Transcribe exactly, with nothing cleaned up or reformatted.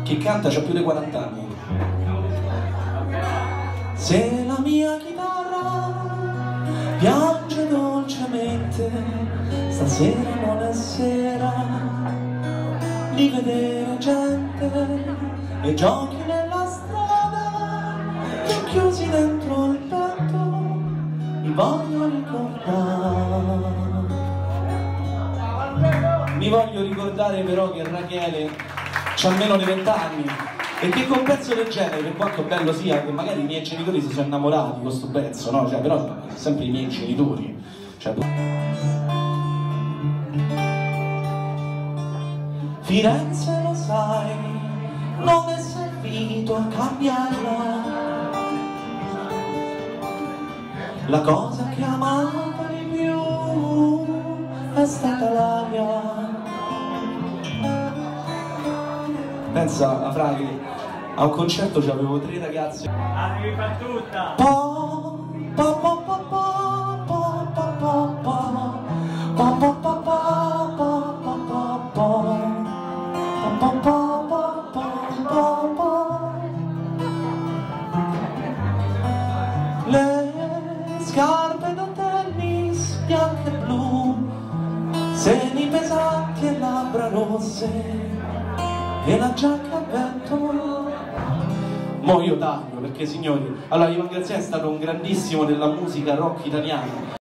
che canta, c'ha più di quaranta anni. Se la mia chitarra piange dolcemente, stasera non è sera di vedere gente e giochi nella strada che chiusi dentro il petto mi voglio ricordare. Mi voglio ricordare però che Rachele c'ha meno di vent'anni e che con un pezzo del genere, per quanto bello sia, che magari i miei genitori si sono innamorati di questo pezzo, no? Cioè, però sono sempre i miei genitori. Cioè, Firenze, lo sai, non è servito a cambiarla. La cosa che amavo di più è stata l'aria. Pensa a Fra che a un concerto c'avevo tre ragazze. Ah, devi far tutta! Po, po, po, po, po, po, po, po, po, po, po, po, po, po, po, po. Le scarpe da tennis bianche e blu, seni pesanti e labbra rosse e la giacca a vento. Mo' io taglio perché, signori, allora Ivan Garcia è stato un grandissimo della musica rock italiana.